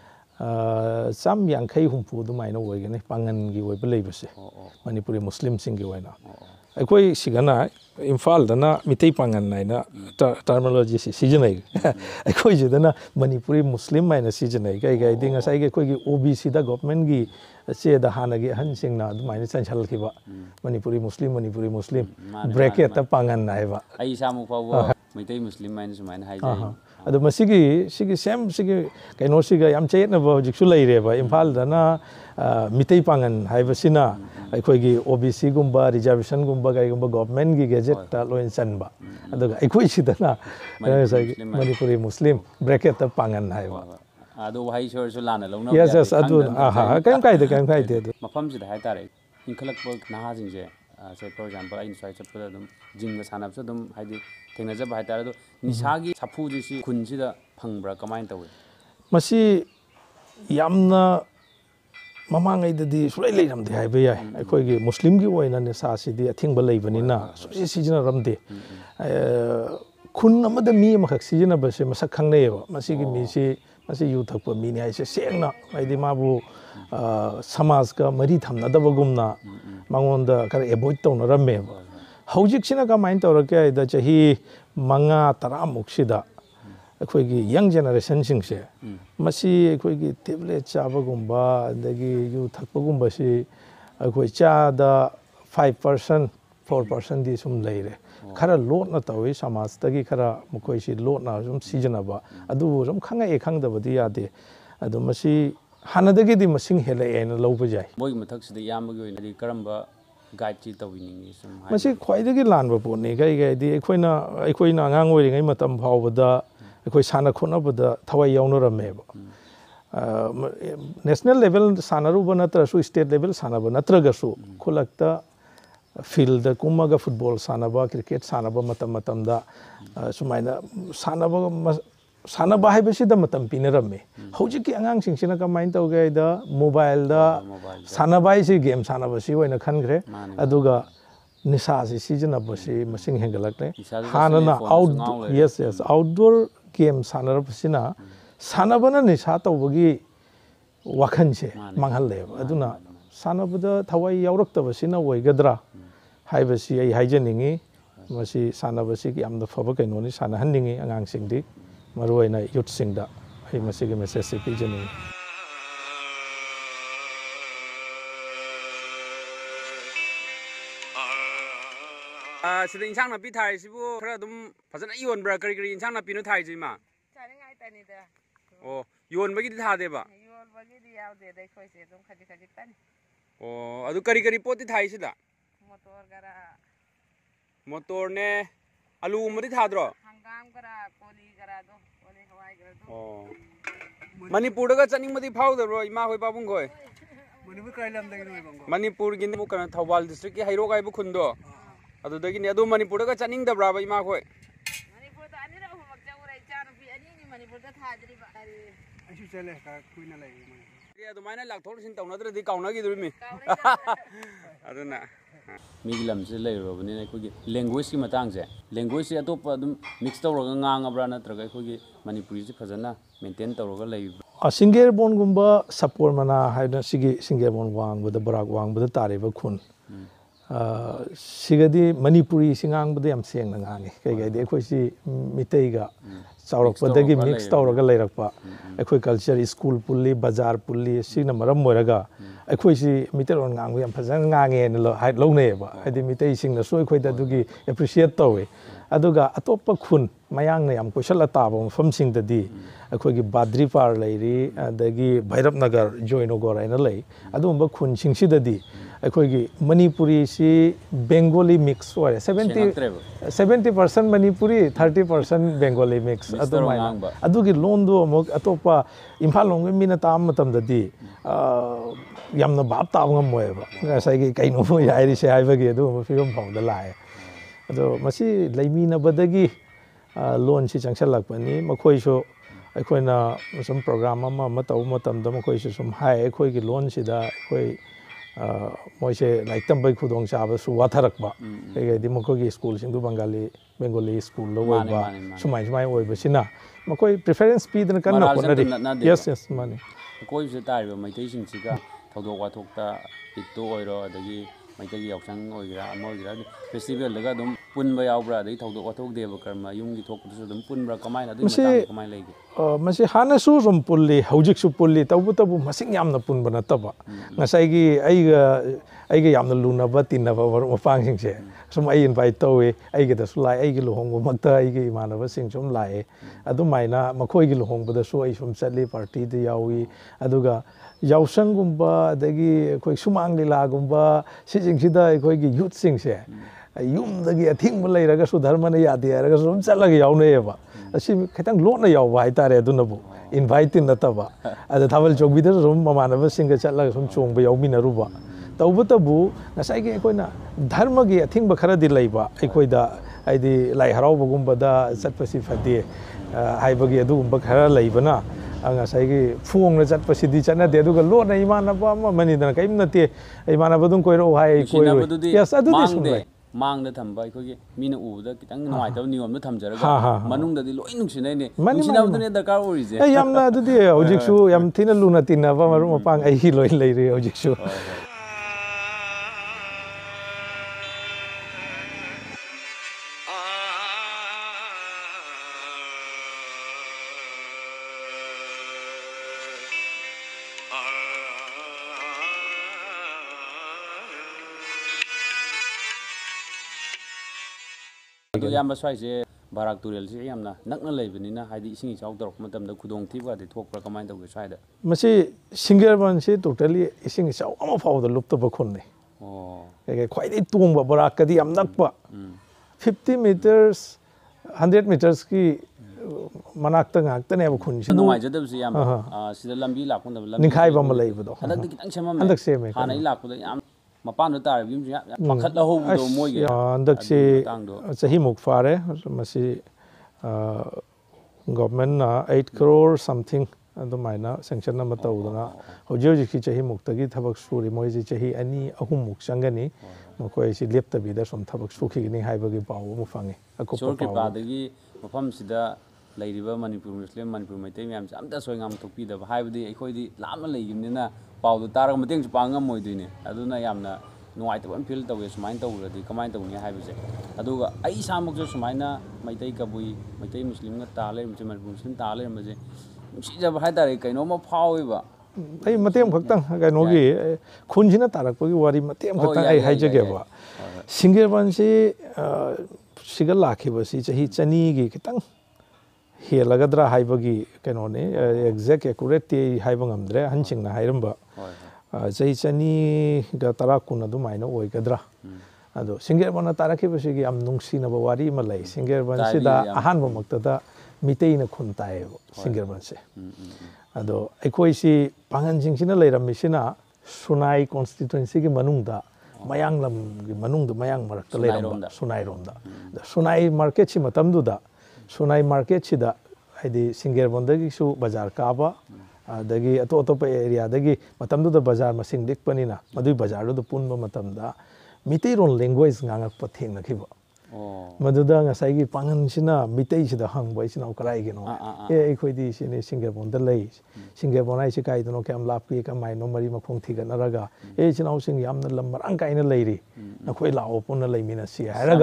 ꯆꯥꯝ ꯌꯥꯡꯈꯩ ꯍꯨꯝꯐꯨ ꯑꯗꯨꯃꯥꯏꯅ ꯑꯣꯏꯒꯅꯤ ꯄꯥꯡꯒꯟꯒꯤ ꯑꯣꯏꯕ ꯂꯩꯕꯁꯦ ꯃꯅꯤꯄꯨꯔꯤ ꯃꯨꯁꯂꯤꯝꯁꯤꯡꯒꯤ ꯑꯣꯏꯅ ꯑꯩꯈꯣꯏ ꯁꯤꯒꯅ ꯏꯝꯐꯥꯜꯗꯅ ꯃꯤꯇꯩ ꯄꯥꯡꯒꯟ ꯍꯥꯏꯅ ꯇꯔꯃꯣꯂꯣꯖꯤꯁꯤ ꯁꯤꯖꯤꯟꯅꯩ ꯑꯩꯈꯣꯏꯁꯤꯗꯅ ꯃꯅꯤꯄꯨꯔꯤ ꯃꯨꯁꯂꯤꯝ ꯍꯥꯏꯅ ꯁꯤꯖꯤꯟꯅꯩ ꯀꯩꯒꯤ ꯍꯥꯏꯗꯤ ꯉꯁꯥꯏꯒꯤ ꯑꯩꯈꯣꯏꯒꯤ ꯑꯣ ꯕꯤ ꯁꯤꯗ ꯒꯣꯚꯔꯟꯃꯦꯟꯠꯒꯤ ꯆꯦꯗ ꯍꯥꯟꯅꯒꯤ ꯑꯍꯟꯁꯤꯡꯅ ꯑꯗꯨꯃꯥꯏꯅ ꯆꯟꯁꯤꯜꯈꯤꯕ ꯃꯅꯤꯄꯨꯔꯤ ꯃꯨꯁꯂꯤꯝ ꯃꯅꯤꯄꯨꯔꯤ ꯃꯨꯁꯂꯤꯝ ꯕ꯭ꯔꯦꯀꯦꯠꯇ ꯄꯥꯡꯒꯟ ꯍꯥꯏꯕ ꯑꯩ ꯏꯁꯥꯃꯛ ꯐꯥꯎꯕ ꯃꯩꯇꯩ ꯃꯨꯁꯂꯤꯝ ꯍꯥꯏꯅ ꯁꯨꯃꯥꯏꯅ ꯍꯥꯏꯖꯩ ꯑꯗꯣ ꯃꯁꯤꯒꯤ ꯁꯤꯒꯤ ꯁꯦꯝ ꯁꯤꯒꯤ ꯀꯩꯅꯣꯁꯤꯒ ꯌꯥꯝ ꯆꯌꯦꯠꯅꯕ ꯍꯧꯖꯤꯛꯁꯨ ꯂꯩꯔꯦꯕ ꯏꯝꯐꯥꯜꯗꯅ ꯃꯤꯇꯩ ꯄꯥꯡꯒꯟ ꯍꯥꯏꯕꯁꯤꯅ ꯑꯩꯈꯣꯏꯒꯤ ꯑꯣ ꯕꯤ ꯁꯤꯒꯨꯝꯕ ꯔꯤꯖꯥꯔꯕꯦꯁꯟꯒꯨꯝꯕ ꯀꯩꯒꯨꯝꯕ ꯒꯣꯚꯔꯟꯃꯦꯟꯠꯒꯤ ꯒꯦꯖꯦꯠꯇ ꯂꯣꯏꯅ ꯆꯟꯕ ꯑꯗꯨꯒ ꯑꯩꯈꯣꯏꯁꯤꯗꯅ ꯉꯁꯥꯏꯒꯤ ꯃꯅꯤꯄꯨꯔꯤ ꯃꯨꯁꯂꯤꯝ ꯕ꯭ꯔꯦꯀꯦꯠꯇ ꯄꯥꯡꯒꯟ ꯍꯥꯏꯕ ꯑꯗꯣ ꯋꯥꯍꯩ ꯁꯣꯏꯔꯁꯨ ꯂꯥꯟꯅ ꯂꯧꯅꯕ ꯌꯦꯁ ꯌꯦꯁ ꯑꯗꯨ ꯀꯩꯝ ꯀꯥꯏꯗꯦ ꯀꯩꯝ ꯀꯥꯏꯗꯦ ꯑꯗꯨ ꯃꯐꯝꯁꯤꯗ ꯍꯥꯏꯇꯥꯔꯦ ꯏꯟꯈꯠꯂꯛꯄ ꯅꯍꯥꯁꯤꯡꯁꯦ ꯁꯦ ꯐꯣꯔ ꯑꯦꯛꯖꯥꯝꯄꯜ ꯑꯩꯅ ꯁ꯭ꯋꯥꯏ ꯆꯠꯄꯗ ꯑꯗꯨꯝ ꯖꯤꯝꯒ ꯁꯥꯟꯅꯕꯁꯨ ꯑꯗꯨꯝ ꯍꯥꯏꯗꯤ ꯊꯦꯡꯅꯖꯕ ꯍꯥꯏꯇꯥꯔꯦ ꯑꯗꯣ ꯅꯤꯁꯥꯒꯤ ꯁꯥꯐꯨꯁꯤ ꯈꯨꯟꯁꯤꯗ ꯐꯪꯕ꯭ꯔꯥ ꯀꯃꯥꯏꯅ ꯇꯧꯏ ꯃꯁꯤ ꯌꯥꯝꯅ ꯃꯃꯥꯡꯉꯩꯗꯗꯤ ꯁꯨꯡꯂꯩ ꯂꯩꯔꯝꯗꯦ ꯍꯥꯏꯕ ꯌꯥꯏ ꯑꯩꯈꯣꯏꯒꯤ ꯃꯨꯁꯂꯤꯝꯒꯤ ꯑꯣꯏꯅ ꯅꯤꯁꯥꯁꯤꯗꯤ ꯑꯊꯤꯡꯕ ꯂꯩꯕꯅꯤꯅ ꯁꯨꯡꯁꯤ ꯁꯤꯖꯤꯟꯅꯔꯝꯗꯦ ꯈꯨꯟ ꯑꯃꯗ ꯃꯤ ꯑꯃꯈꯛ ꯁꯤꯖꯤꯟꯅꯕꯁꯦ ꯃꯁꯛ ꯈꯪꯅꯩꯌꯦꯕ ꯃꯁꯤꯒꯤ ꯃꯤꯁꯤ ꯃꯁꯤ ꯌꯨ ꯊꯛꯄ ꯃꯤꯅꯤ ꯍꯥꯏꯁꯦ ꯁꯦꯡꯅ ꯍꯥꯏꯗꯤ ꯃꯥꯕꯨ ꯁꯃꯥꯖꯀ ꯃꯔꯤ ꯊꯝꯅꯗꯕꯒꯨꯝꯅ ꯃꯉꯣꯟꯗ ꯈꯔ ꯑꯦꯚꯣꯏꯗ ꯇꯧꯅꯔꯝꯃꯦꯕ ꯍꯧꯖꯤꯛꯁꯤꯅ ꯀꯃꯥꯏꯅ ꯇꯧꯔꯛꯀꯦ ꯍꯥꯏꯗ ꯆꯍꯤ ꯃꯉꯥ ꯇꯔꯥꯃꯨꯛꯁꯤꯗ ꯑꯩꯈꯣꯏꯒꯤ ꯌꯪ ꯖꯦꯅꯦꯔꯦꯁꯟꯁꯤꯡꯁꯦ ꯃꯁꯤ ꯑꯩꯈꯣꯏꯒꯤ ꯇꯦꯕ꯭ꯂꯦꯠ ꯆꯥꯕꯒꯨꯝꯕ ꯑꯗꯒꯤ ꯌꯨ ꯊꯛꯄꯒꯨꯝꯕꯁꯤ ꯑꯩꯈꯣꯏ ꯆꯥꯗ ꯐꯥꯏꯚ ꯄꯥꯔꯁꯟ ꯐꯣꯔ ꯄꯥꯔꯁꯟꯗꯤ ꯁꯨꯝ ꯂꯩꯔꯦ ꯈꯔ ꯂꯣꯠꯅ ꯇꯧꯋꯤ ꯁꯃꯥꯖꯇꯒꯤ ꯈꯔ ꯃꯈꯣꯏꯁꯤ ꯂꯣꯠꯅ ꯁꯨꯝ ꯁꯤꯖꯤꯟꯅꯕ ꯑꯗꯨꯕꯨ ꯁꯨꯝ ꯈꯪꯉꯛꯑꯦ ꯈꯪꯗꯕꯗꯤ ꯌꯥꯗꯦ ꯑꯗꯣ ꯃꯁꯤ ꯍꯥꯟꯅꯗꯒꯤꯗꯤ ꯃꯁꯤꯡ ꯍꯦꯜꯂꯛꯑꯦꯅ ꯂꯧꯕ ꯌꯥꯏ ꯃꯣꯏꯒꯤ ꯃꯊꯛꯁꯤꯗ ꯏꯌꯥꯝꯕꯒꯤ ꯑꯣꯏꯅꯗꯤ ꯀꯔꯝꯕ ꯒꯥꯏꯗꯁꯤ ꯇꯧꯕꯤꯅꯤꯡꯉꯤ ꯁꯨꯝ ꯃꯁꯤ ꯈ꯭ꯋꯥꯏꯗꯒꯤ ꯂꯥꯟꯕ ꯄꯣꯠꯅꯤ ꯀꯩꯒꯤ ꯍꯥꯏꯗꯤ ꯑꯩꯈꯣꯏꯅ ꯑꯩꯈꯣꯏꯅ ꯑꯉꯥꯡ ꯑꯣꯏꯔꯤꯉꯩ ꯃꯇꯝ ꯐꯥꯎꯕꯗ ꯑꯩꯈꯣꯏ ꯁꯥꯟꯅ ꯈꯣꯠꯅꯕꯗ ꯊꯋꯥꯏ ꯌꯥꯎꯅꯔꯝꯃꯦꯕ ꯅꯦꯁꯅꯦꯜ ꯂꯦꯚꯦꯜ ꯁꯥꯟꯅꯔꯨꯕ ꯅꯠꯇ꯭ꯔꯁꯨ ꯏꯁꯇꯦꯠ ꯂꯦꯚꯦꯜ ꯁꯥꯟꯅꯕ ꯅꯠꯇ꯭ꯔꯒꯁꯨ ꯈꯨꯜꯂꯛꯇ ꯐꯤꯜꯗ ꯀꯨꯝꯃꯒ ꯐꯨꯠꯕꯣꯜ ꯁꯥꯟꯅꯕ ꯀ꯭ꯔꯤꯀꯦꯠ ꯁꯥꯟꯅꯕ ꯃꯇꯝ ꯃꯇꯝꯗ ꯁꯨꯃꯥꯏꯅ ꯁꯥꯟꯅꯕ ꯁꯥꯟꯅꯕ ꯍꯥꯏꯕꯁꯤꯗ ꯃꯇꯝ ꯄꯤꯅꯔꯝꯃꯤ ꯍꯧꯖꯤꯛꯀꯤ ꯑꯉꯥꯡꯁꯤꯡꯁꯤꯅ ꯀꯃꯥꯏꯅ ꯇꯧꯒꯦ ꯍꯥꯏꯗ ꯃꯣꯕꯥꯏꯜꯗ ꯁꯥꯟꯅꯕ ꯍꯥꯏꯁꯤ ꯒꯦꯝ ꯁꯥꯟꯅꯕꯁꯤ ꯑꯣꯏꯅ ꯈꯟꯈ꯭ꯔꯦ ꯑꯗꯨꯒ निशा से सिजनबसी मसिंग हेंगलकले हानना आउट यस यस आउटडोर गेम सानरबसिना सानबना निशा तौबगी वाखनसे मांगहल्ले अदुना सानबदा थवाई यावरक्तबसिना ओइगद्रा हाइबसी आई हाइजनिंगी मसी सानबसी की यामदा फबा कैनोनी सानहन्निंगी अंगांगसिंगदी मरुआइना युथसिंगदा आई मसिगे मेसेज पिजनिंगी सिदा इंसान नापी थाइसिबु खरा दुम फजना योनब्रा करी करी इंसान नापी नो थाइजिमा चानिंगाय तनिदा ओ योनबगी थादेबा योनबगी यावदे दै खोइसे दुम खजि खजि तनि ओ अदु करी करी पोती थाइसिदा मोटर गरा मोटर ने आलू मदि थाद्रो हंगाम गरा कोली गरा दो कोली हवाई गरा दो ओ मणिपुर गा चनिंग मदि फाउदरो इमा होय बाबुंग होय मणिपुर काइलम दगी नो बंगो मणिपुर गिन मु कन थौबाल डिस्ट्रिक्ट की हाइरो गाइबु खुंदो अदुदगी ने अदु मणिपुर गा चनिंग दब्रा बा इमा होय मणिपुर दा अनिरा हुमक जाउरै चानु पि अनि नि मणिपुर दा थाद्रिबा अरे अशु चले का कुइना लाई मणिपुर ये अदुमाइना लाखथोरसिन तौनद्रदि काउनागी दुरिमि अदुना मीगी लमसे लेरबनि अखोगी लैंग्वेज की मतंग से लैंग्वेज से अतोप अदुम मिक्स तौरगा ngangbra नत्रगा अखोगी मणिपुरी से फजना मेंटेन तौरगा लै सिंगेर बोन गुंबा सपोर मना हाइना सिगी सिंगेर बोन वांग बद बराक वांग बद तारेबा खुन सिगदी मणिपुरी सिंगांग बद यम सेंग नगांगी कई गई दे अखोइसी मितैगा चाउरकपदगी मिक्स तौरगा लैरकपा अखोइ कल्चर स्कूल पुल्ली बाजार पुल्ली सिना मरम मोरगा अखोइसी मितैरोन ngang यम फजन nganगे न हाइ लौनेबा हाइदि मितै सिंगना सो अखोइदा दुगी एप्रिशिएट तौवे अदुगा अतोप खुन मयांगना यम कोइसला ताबो मफमसिंगददी अखोइगी बाद्री पार लैरी अदगी भैरव नगर जोइनोगोर आइना लै अदुंबा खुन सिंगसिददी अखोइगी मणिपुरी सी बेंगोली मिक्स ओरे seventy seventy percent Manipuri thirty percent Bengali mix अदुमाइना अदुगी लोंदो अमुक अतोपा इम्फाल लोंगे मिना ताम मतमददी यमना भाप ताब ngam ngसाइगी कैनो याइरिसे हाइबगी अदु फिरम फाउंदा लाए अदो मसी लैमीनबदगी लोन से चंगसलकपनी मखोइसो अखोइना सम प्रोग्राम अमा अमा तौ मतमदा मखोइसो सम हाय अखोइगी लोन सिदा अखोइ मोइसे लाइक तंबै खुदोंग चाबसु वाथरकबा कइगैदि मखोइगी स्कूल सिंदु बंगाली बेंगोली स्कूल लो ओइबा सुमाइ सुमाइ ओइबसिना मखोइ प्रेफरेंस पीदन कन्ना कोनरी यस यस माने कोइसे तारिबा मैथै सिंसिगा थौदोक वाथोकता इत्तो ओइरो अदगी मैथैगी यावसंग ओइरा अमा ओइरा फेस्टिवल दगा दम पुनबा यावब्रा अदगी थौदोक वाथोक देब कर्मा युंगी थोकदसु दम पुनब्रा कमाइना अदु मतां कमाइ लैगे मसे हानसु रम पुल्ली हौजिकसु पुल्ली तबु तबु मसिंग यामना पुनबा नतबा ngसाइगी आइगा आइगा यामना लुनबा तिनबा मपांगसिंगसे सम आइ इनवाइट तौवे आइगे दसु लाइ आइगे लुहोंगो मक्ता आइगे इमानबा सिंग सम लाए अदुमाइना मखोइगी लुहोंगबदसु आइ सम चली पार्टी दे यावी अदुगा यावसंगुंबा अदगी अखोइ सुमांग लीलागुंबा सिजिंगसिदा अखोइगी यूथ सिंगसे युमदगी अथिंग लैरगा सु धर्मना यादे हारगा सम चलगा यावनेबा असि खतंग लोना यावबा हाइतारे अदुनबु इनवाइट नतबा अद थावल चौबिदा सम ममानबा सिंग चलगा सम चोंबा यावमिनरुबा तौबतबु ngसाइगी अखोइना धर्मगी अथिंग खरदि लैबा अखोइदा आइदि लाई हरावबगुंबदा चटपसि फदे हाइबगी अदुगुंबा खरा लैबना ngसाइगी फुंगना चटपसिदि चनदे अदुगा लोना इमानबा मनिदना कइम नते इमानबा दुं कोइरो हाइ कोइरो यस अदुदि सुनबाय मांगदा थंबा अखोगी मीना उबदा कितंग नुवाइतब नियम थमजरगा मनुंगदि लोइ नुसिनाइने नुसिनाबदने दरकार ओरिजे ए यामना अदुदि हौजिकसु याम थिना लुना तिनबा मरु मपांग आइ लोइ लैरे हौजिकसु याम स्वाइसे बाराक तुरेल से यामना नकना लेबनिना हाइदि इसिंग इचाउ तौरक मतमदा खुदोंग थिबादि थोकप्रा कमाइन तौगे स्वाइदा मसी सिंगर बन से टोटली इसिंग इचाउ अमा फाउदा लुप्तबा खुनने ओ के खाइदि तोंबा बाराक कदि याम नकपा फिफ्टी मीटर्स हंड्रेड मीटर्स की मनाक्ता ngaktaneब खुनसि नुवाइजदबसि याम सिदा लंबी लाखुंदब लंबी निखाइ बम लैबदो हदक कितंग सेमम हदक सेमे हानै लाखुदा याम मपान तार पखत लहोबदो मोइगे हंदकसे चही मुक फारे मसी गवर्नमेंट एट करोड़ समथिंग अदुमाइना सैंक्शन अमा तौदना हौजि हौजिकि चही मुक्तगी थबक सुरि मोइजि चही अनि अहुम मुक चंगनी ꯃꯈꯣꯏꯁꯤ ꯂꯦꯞꯇꯕꯤꯗ ꯁꯨꯝ ꯊꯕꯛ ꯁꯨꯈꯤꯒꯅꯤ ꯍꯥꯏꯕꯒꯤ ꯄꯥꯎ ꯑꯃ ꯐꯪꯉꯤ ꯑꯀꯨꯞꯄ ꯄꯥꯎ ꯀ꯭ꯔꯤꯄꯥꯗꯒꯤ ꯃꯐꯝꯁꯤꯗ ꯂꯩꯔꯤꯕ ꯃꯅꯤꯄꯨꯔ ꯃꯨꯁꯂꯤꯝ ꯃꯅꯤꯄꯨꯔ ꯃꯩꯇꯩ ꯃꯌꯥꯝꯁꯦ ꯑꯝꯇ ꯁꯣꯏ ꯉꯥꯝꯊꯣꯛꯄꯤꯗꯕ ꯍꯥꯏꯕꯗꯤ ꯑꯩꯈꯣꯏꯗꯤ ꯂꯥꯞꯅ ꯂꯩꯈꯤꯕꯅꯤꯅ ꯄꯥꯎꯗꯣ ꯇꯥꯔꯒ ꯃꯇꯦꯡꯁꯨ ꯄꯥꯡ ꯉꯝꯃꯣꯏꯗꯣꯏꯅꯦ ꯑꯗꯨꯅ ꯌꯥꯝꯅ ꯅꯨꯡꯉꯥꯏꯇꯕ ꯑꯃ ꯐꯤꯜ ꯇꯧꯋꯦ ꯁꯨꯃꯥꯏꯅ ꯇꯧꯔꯗꯤ ꯀꯃꯥꯏꯅ ꯇꯧꯅꯤ ꯍꯥꯏꯕꯁꯦ ꯑꯗꯨꯒ ꯑꯩ ꯏꯁꯥꯃꯛꯁꯨ ꯁꯨꯃꯥꯏꯅ ꯃꯩꯇꯩ ꯀꯕꯨꯏ ꯃꯩꯇꯩ ꯃꯨꯁꯂꯤꯝꯒ ꯇꯥ ꯂꯩꯔꯝꯕꯁꯦ ꯃꯅꯤꯄꯨꯔ ꯃꯨꯁꯂꯤꯝ ꯇꯥ ꯂꯩꯔꯝꯕꯁꯦ ꯅꯨꯡꯁꯤꯖꯕ ꯍꯥꯏꯇꯥꯔꯦ ꯀꯩꯅꯣꯝꯃ ꯐꯥꯎꯋꯦꯕ ꯑꯩ ꯃꯇꯦꯛ ꯑꯃꯈꯛꯇꯪ ꯀꯩꯅꯣꯒꯤ ꯈꯨꯟꯁꯤꯅ ꯇꯥꯔꯛꯄꯒꯤ ꯋꯥꯔꯤ ꯃꯇꯦꯛ ꯑꯃꯈꯛꯇꯪ ꯑꯩ ꯍꯥꯏꯖꯒꯦꯕ ꯁꯤꯡꯒꯦꯔꯕꯟꯁꯤ ꯁꯤꯒ ꯂꯥꯛꯈꯤꯕꯁꯤ ꯆꯍꯤ ꯆꯅꯤꯒꯤ ꯈꯤꯇꯪ ꯍꯦꯜꯂꯒꯗ꯭ꯔꯥ ꯍꯥꯏꯕꯒꯤ ꯀꯩꯅꯣꯅꯤ ꯑꯦꯛꯖꯦꯛ ꯑꯦꯀꯨꯔꯦꯠꯇꯤ ꯑꯩ ꯍꯥꯏꯕ ꯉꯝꯗ꯭ꯔꯦ ꯑꯍꯟꯁꯤꯡꯅ ꯍꯥꯏꯔꯝꯕ ꯆꯍꯤ ꯆꯅꯤꯒ ꯇꯔꯥ ꯀꯨꯟ ꯑꯗꯨꯃꯥꯏꯅ ꯑꯣꯏꯒꯗ꯭ꯔꯥ ꯑꯗꯣ ꯁꯤꯡꯒꯦꯔꯕꯟꯅ ꯇꯥꯔꯛꯈꯤꯕꯁꯤꯒꯤ ꯌꯥꯝ ꯅꯨꯡꯁꯤꯅꯕ ꯋꯥꯔꯤ ꯑꯃ ꯂꯩ ꯁꯤꯡꯒꯦꯔꯕꯟꯁꯤꯗ ꯑꯍꯥꯟꯕꯃꯛꯇꯗ ꯃꯤꯇꯩꯅ ꯈꯨꯟ ꯇꯥꯏꯌꯦꯕ ꯁꯤꯡꯒꯦꯔꯕꯟꯁꯦ ꯑꯗꯣ ꯑꯩꯈꯣꯏꯁꯤ ꯄꯥꯡꯒꯟꯁꯤꯡꯁꯤꯅ ꯂꯩꯔꯝꯃꯤꯁꯤꯅ ꯁꯨꯅꯥꯏ ꯀꯣꯟꯁꯇꯤꯇꯨꯋꯦꯟꯁꯤꯒꯤ ꯃꯅꯨꯡꯗ ꯃꯌꯥꯡ ꯂꯝꯒꯤ ꯃꯅꯨꯡꯗ ꯃꯌꯥꯡ ꯃꯔꯛꯇ ꯂꯩꯔꯝꯕ ꯁꯨꯅꯥꯏꯔꯣꯝꯗ ꯁꯨꯅꯥꯏ ꯃꯥꯔꯀꯦꯠꯁꯤ ꯃꯇꯝꯗꯨꯗ ꯁꯨꯅꯥꯏ ꯃꯥꯔꯀꯦꯠꯁꯤꯗ ꯍꯥꯏꯗꯤ ꯁꯤꯡꯒꯦꯔꯕꯟꯗꯒꯤꯁꯨ ꯕꯖꯥꯔ ꯀꯥꯕ ꯑꯗꯒꯤ ꯑꯇꯣꯞ ꯑꯇꯣꯞꯄ ꯑꯦꯔꯤꯌꯥꯗꯒꯤ ꯃꯇꯝꯗꯨꯗ ꯕꯖꯥꯔ ꯃꯁꯤꯡ ꯂꯤꯛꯄꯅꯤꯅ ꯃꯗꯨꯒꯤ ꯕꯖꯥꯔꯗꯨꯗ ꯄꯨꯟꯕ ꯃꯇꯝꯗ ꯃꯤꯇꯩꯔꯣꯟ ꯂꯦꯡꯒ꯭ꯋꯦꯖ ꯉꯥꯡꯉꯛꯄ ꯊꯦꯡꯅꯈꯤꯕ ꯃꯗꯨꯗ ꯉꯁꯥꯏꯒꯤ ꯄꯥꯡꯒꯟꯁꯤꯅ ꯃꯤꯇꯩꯁꯤꯗ ꯍꯪꯕ ꯏꯆꯤꯟ ꯏꯅꯥꯎ ꯀꯗꯥꯏꯒꯤꯅꯣ ꯑꯦ ꯑꯩꯈꯣꯏꯗꯤ ꯁꯤꯅꯤ ꯁꯤꯡꯒꯦꯔꯕꯟꯗ ꯂꯩ ꯁꯤꯡꯒꯦꯔꯕꯟ ꯍꯥꯏꯁꯤ ꯀꯥꯏꯗꯅꯣ ꯀꯌꯥꯝ ꯂꯥꯞꯄꯤ ꯀꯃꯥꯏꯅꯣ ꯃꯔꯤ ꯃꯈꯣꯡ ꯊꯤꯒꯠꯅꯔꯒ ꯑꯦ ꯏꯆꯤꯟ ꯏꯅꯥꯎꯁꯤꯡ ꯌꯥꯝꯅ ꯂꯝ ꯃꯔꯥꯡ ꯀꯥꯏꯅ ꯂꯩꯔꯤ ꯅꯈꯣꯏ ꯂꯥꯛꯑꯣ ꯄꯨꯟꯅ ꯂꯩꯃꯤꯟꯅꯁꯤ ꯍꯥꯏꯔꯒ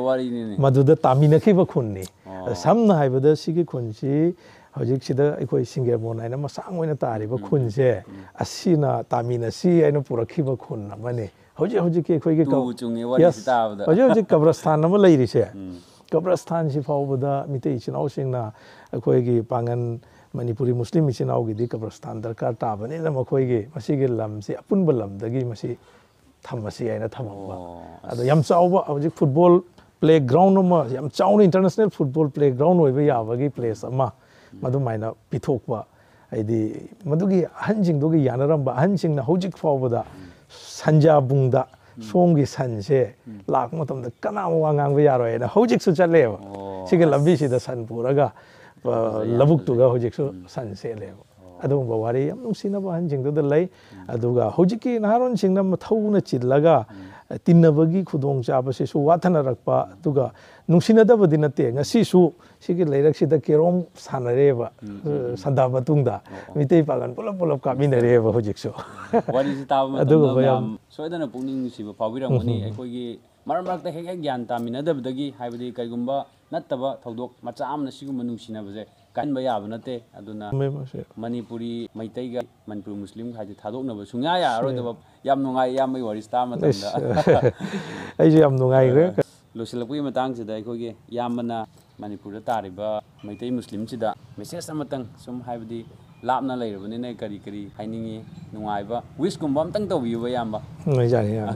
ꯃꯗꯨꯗ ꯇꯥꯃꯤꯟꯅꯈꯤꯕ ꯈꯨꯟꯅꯤ ꯁꯝꯅ ꯍꯥꯏꯕꯗ ꯁꯤꯒꯤ ꯈꯨꯟꯁꯤ ꯍꯧꯖꯤꯛꯁꯤꯗ ꯑꯩꯈꯣꯏ ꯁꯤꯡꯒꯦꯔꯕꯟ ꯍꯥꯏꯅ ꯃꯁꯥꯡ ꯑꯣꯏꯅ ꯇꯥꯔꯤꯕ ꯈꯨꯟꯁꯦ ꯑꯁꯤꯅ ꯇꯥꯃꯤꯟꯅꯁꯤ ꯍꯥꯏꯅ ꯄꯨꯔꯛꯈꯤꯕ ꯈꯨꯟ ꯑꯃꯅꯤ ꯍꯧꯖꯤꯛ ꯍꯧꯖꯤꯛꯀꯤ ꯑꯩꯈꯣꯏꯒꯤ ꯍꯧꯖꯤꯛ ꯍꯧꯖꯤꯛ ꯀꯕ꯭ꯔꯁꯊꯥꯟ ꯑꯃ ꯂꯩꯔꯤꯁꯦ ꯀꯕ꯭ꯔꯁꯊꯥꯟꯁꯤ ꯐꯥꯎꯕꯗ ꯃꯤꯇꯩ ꯏꯆꯤꯟ ꯏꯅꯥꯎꯁꯤꯡꯅ ꯑꯩꯈꯣꯏꯒꯤ ꯄꯥꯡꯒꯟ ꯃꯅꯤꯄꯨꯔꯤ ꯃꯨꯁꯂꯤꯝ ꯏꯆꯤꯟ ꯏꯅꯥꯎꯒꯤꯗꯤ ꯀꯕ꯭ꯔꯁꯊꯥꯟ ꯗꯔꯀꯥꯔ ꯇꯥꯕꯅꯤꯅ ꯃꯈꯣꯏꯒꯤ ꯃꯁꯤꯒꯤ ꯂꯝꯁꯤ ꯑꯄꯨꯟꯕ ꯂꯝꯗꯒꯤ ꯃꯁꯤ ꯊꯝꯃꯁꯤ ꯍꯥꯏꯅ ꯊꯝꯃꯝꯕ ꯑꯗꯣ ꯌꯥꯝ ꯆꯥꯎꯕ ꯍꯧꯖꯤꯛ ꯐꯨꯠꯕꯣꯜ ꯄ꯭ꯂꯦ ꯒ꯭ꯔꯥꯎꯟ ꯑꯃ ꯌꯥꯝ ꯆꯥꯎꯅ ꯏꯟꯇꯔꯅꯦꯁꯅꯦꯜ ꯐꯨꯠꯕꯣꯜ ꯄ꯭ꯂꯦ ꯒ꯭ꯔꯥꯎꯟ ꯑꯣꯏꯕ ꯌꯥꯕꯒꯤ ꯄ꯭ꯂꯦꯁ ꯑꯃ ꯃꯗꯨꯃꯥꯏꯅ ꯄꯤꯊꯣꯛꯄ ꯍꯥꯏꯗꯤ ꯃꯗꯨꯒꯤ ꯑꯍꯟꯁꯤꯡꯗꯨꯒꯤ ꯌꯥꯅꯔꯝꯕ ꯑꯍꯟꯁꯤꯡꯅ ꯍꯧꯖꯤꯛ ꯐꯥꯎꯕꯗ ꯁꯟꯖꯥꯕꯨꯡꯗ ꯁꯣꯝꯒꯤ ꯁꯟꯁꯦ ꯂꯥꯛꯄ ꯃꯇꯝꯗ ꯀꯅꯥ ꯋꯥ ꯉꯥꯡꯕ ꯌꯥꯔꯣꯏꯅ ꯍꯧꯖꯤꯛꯁꯨ ꯆꯠꯂꯦꯕ ꯁꯤꯒꯤ ꯂꯝꯕꯤꯁꯤꯗ ꯁꯟ ꯄꯨꯔꯒ ꯂꯧꯕꯨꯛꯇꯨꯒ ꯍꯧꯖꯤꯛꯁꯨ ꯁꯟ ꯁꯦꯠꯂꯦꯕ ꯑꯗꯨꯒꯨꯝꯕ ꯋꯥꯔꯤ ꯌꯥꯝ ꯅꯨꯡꯁꯤꯅꯕ ꯑꯍꯟꯁꯤꯡꯗꯨꯗ ꯂꯩ ꯑꯗꯨꯒ ꯍꯧꯖꯤꯛꯀꯤ ꯅꯍꯥꯔꯣꯟꯁꯤꯡꯅ ꯃꯊꯧꯅ ꯆꯤꯜꯂꯒ ꯇꯤꯟꯅꯕꯒꯤ ꯈꯨꯗꯣꯡꯆꯥꯕꯁꯤꯁꯨ ꯋꯥꯊꯅꯔꯛꯄ ꯑꯗꯨꯒ ꯅꯨꯡꯁꯤꯅꯗꯕꯗꯤ ꯅꯠꯇꯦ ꯉꯁꯤꯁꯨ ꯁꯤꯒꯤ ꯂꯩꯔꯛꯁꯤꯗ ꯀꯦꯔꯣꯝ ꯁꯥꯟꯅꯔꯦꯕ ꯁꯟꯗꯥ ꯃꯇꯨꯡꯗ ꯃꯤꯇꯩ ꯄꯥꯡꯒꯟ ꯄꯨꯂꯞ ꯄꯨꯂꯞ ꯀꯥꯞꯃꯤꯟꯅꯔꯦꯕ ꯍꯧꯖꯤꯛꯁꯨ ꯋꯥꯔꯤꯁꯤ ꯇꯥꯕ ꯃꯇꯝꯗ ꯃꯌꯥꯝ ꯁꯣꯏꯗꯅ ꯄꯨꯛꯅꯤꯡ ꯅꯨꯡꯁꯤꯕ ꯐꯥꯎꯕꯤꯔꯝꯒꯅꯤ ꯑꯩꯈꯣꯏꯒꯤ ꯃꯔꯛ ꯃꯔꯛꯇ ꯍꯦꯛ ꯍꯦꯛ ꯒ꯭ꯌꯥꯟ ꯇꯥꯃꯤꯟꯅꯗꯕꯗꯒꯤ ꯍꯥꯏꯕꯗꯤ ꯀꯩꯒꯨꯝꯕ ꯅꯠꯇꯕ ꯊꯧꯗꯣꯛ ꯃꯆꯥ ꯑꯃꯅ ꯁꯤꯒꯨꯝꯕ ꯅꯨꯡꯁꯤꯅꯕꯁꯦ ꯀꯟꯕ ꯌꯥꯕ ꯅꯠꯇꯦ ꯑꯗꯨꯅ ꯃꯅꯤꯄꯨꯔꯤ ꯃꯩꯇꯩꯒ ꯃꯅꯤꯄꯨꯔ ꯃꯨꯁꯂꯤꯝ ꯍꯥꯏꯗꯤ ꯊꯥꯗꯣꯛꯅꯕ ꯁꯨꯡꯌꯥ ꯌꯥꯔꯔꯣꯏꯗꯕ ꯌꯥꯝ ꯅꯨꯡꯉꯥꯏ ꯏꯌꯥꯝꯕꯒꯤ ꯋꯥꯔꯤꯁꯤ ꯇꯥꯕ ꯃꯇꯝꯗ ꯑꯩꯁꯨ ꯌꯥꯝ ꯅꯨꯡꯉꯥꯏꯈ꯭ꯔꯦ ꯂꯣꯏꯁꯤꯜꯂꯛꯄꯒꯤ ꯃꯇꯥꯡꯁꯤꯗ ꯑꯩꯈꯣꯏꯒꯤ ꯏꯌꯥꯝꯕꯅ ꯃꯅꯤꯄꯨꯔꯗ ꯇꯥꯔꯤꯕ ꯃꯩꯇꯩ ꯃꯨꯁꯂꯤꯝꯁꯤꯗ ꯃꯦꯁꯦꯖ ꯑꯃꯇꯪ ꯁꯨꯝ ꯍꯥꯏꯕꯗꯤ ꯂꯥꯞꯅ ꯂꯩꯔꯕꯅꯤꯅ ꯀꯔꯤ ꯀꯔꯤ ꯍꯥꯏꯅꯤꯡꯉꯤ ꯅꯨꯡꯉꯥꯏꯕ ꯋꯤꯁꯀꯨꯝꯕ ꯑꯝꯇꯪ ꯇꯧꯕꯤꯌꯨꯕ ꯏꯌꯥꯝꯕ ꯌꯥꯅꯤ ꯌꯥꯅꯤ